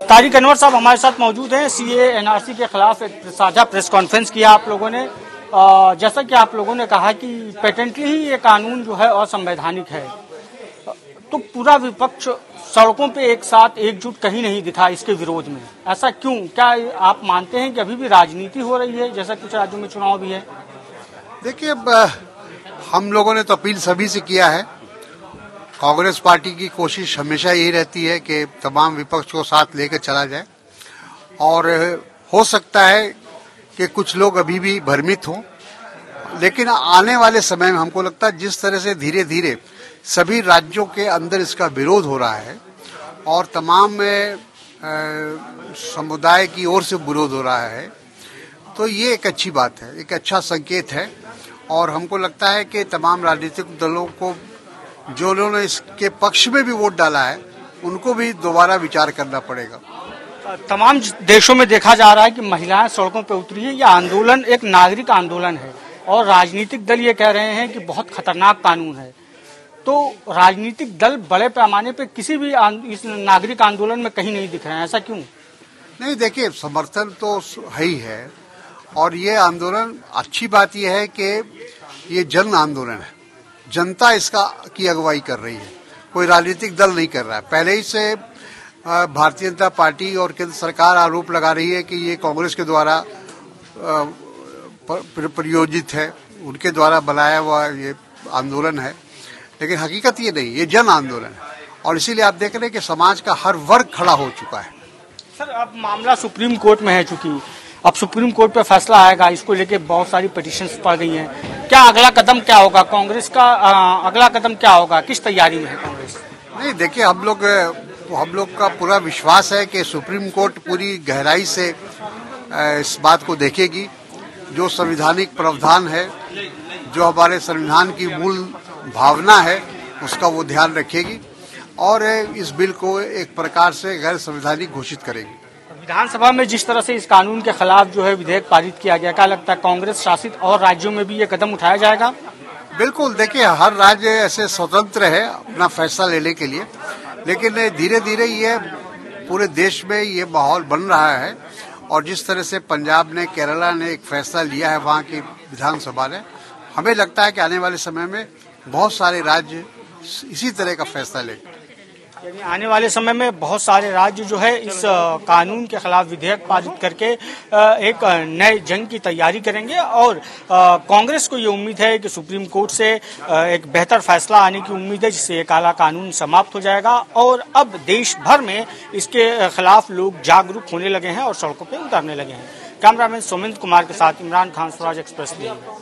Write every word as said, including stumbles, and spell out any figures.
तारिक अनवर साहब हमारे साथ मौजूद हैं। सीए एनआरसी के खिलाफ एक साझा प्रेस कॉन्फ्रेंस किया आप लोगों ने। जैसा कि आप लोगों ने कहा कि पेटेंटली ही ये कानून जो है असंवैधानिक है, तो पूरा विपक्ष सड़कों पे एक साथ एकजुट कहीं नहीं दिखा इसके विरोध में। ऐसा क्यों? क्या आप मानते हैं कि अभी भी राजनीति हो रही है, जैसा कुछ राज्यों में चुनाव भी है? देखिए, हम लोगों ने तो अपील सभी से किया है। कांग्रेस पार्टी की कोशिश हमेशा यही रहती है कि तमाम विपक्ष को साथ लेकर चला जाए, और हो सकता है कि कुछ लोग अभी भी भ्रमित हों, लेकिन आने वाले समय में हमको लगता है जिस तरह से धीरे धीरे सभी राज्यों के अंदर इसका विरोध हो रहा है और तमाम समुदाय की ओर से विरोध हो रहा है, तो ये एक अच्छी बात है, एक अच्छा संकेत है। और हमको लगता है कि तमाम राजनीतिक दलों को, जो लोगों ने इसके पक्ष में भी वोट डाला है, उनको भी दोबारा विचार करना पड़ेगा। तमाम देशों में देखा जा रहा है कि महिलाएं सड़कों पर उतरी है। यह आंदोलन एक नागरिक आंदोलन है और राजनीतिक दल ये कह रहे हैं कि बहुत खतरनाक कानून है। तो राजनीतिक दल बड़े पैमाने पे किसी भी इस नागरिक आंदोलन में कहीं नहीं दिख रहे हैं, ऐसा क्यों? नहीं, देखिए, समर्थन तो है ही है, और ये आंदोलन, अच्छी बात यह है कि ये जन आंदोलन है, जनता इसका की अगुवाई कर रही है, कोई राजनीतिक दल नहीं कर रहा है। पहले ही से भारतीय जनता पार्टी और केंद्र सरकार आरोप लगा रही है कि ये कांग्रेस के द्वारा प्रयोजित है, उनके द्वारा बनाया हुआ ये आंदोलन है, लेकिन हकीकत ये नहीं, ये जन आंदोलन है। और इसीलिए आप देख रहे हैं कि समाज का हर वर्ग खड़ा हो चुका है। सर, अब मामला सुप्रीम कोर्ट में है, चूंकि अब सुप्रीम कोर्ट पे फैसला आएगा, इसको लेके बहुत सारी पिटीशंस पड़ गई हैं। क्या अगला कदम क्या होगा कांग्रेस का? आ, अगला कदम क्या होगा? किस तैयारी में है कांग्रेस? नहीं, देखिए, हम लोग हम लोग का पूरा विश्वास है कि सुप्रीम कोर्ट पूरी गहराई से इस बात को देखेगी। जो संवैधानिक प्रावधान है, जो हमारे संविधान की मूल भावना है, उसका वो ध्यान रखेगी और इस बिल को एक प्रकार से गैर संवैधानिक घोषित करेगी। विधानसभा में जिस तरह से इस कानून के खिलाफ जो है विधेयक पारित किया गया, क्या लगता है कांग्रेस शासित और राज्यों में भी ये कदम उठाया जाएगा? बिल्कुल, देखिए, हर राज्य ऐसे स्वतंत्र है अपना फैसला लेने के लिए, लेकिन धीरे धीरे ये पूरे देश में ये माहौल बन रहा है। और जिस तरह से पंजाब ने, केरला ने एक फैसला लिया है वहाँ की विधानसभा ने, हमें लगता है कि आने वाले समय में बहुत सारे राज्य इसी तरह का फैसला लेंगे। यानी आने वाले समय में बहुत सारे राज्य जो है इस कानून के खिलाफ विधेयक पारित करके एक नए जंग की तैयारी करेंगे। और कांग्रेस को ये उम्मीद है कि सुप्रीम कोर्ट से एक बेहतर फैसला आने की उम्मीद है, जिससे ये काला कानून समाप्त हो जाएगा और अब देश भर में इसके खिलाफ लोग जागरूक होने लगे हैं और सड़कों पर उतरने लगे हैं। कैमरामैन सुमिंद्र कुमार के साथ इमरान खान, स्वराज एक्सप्रेस।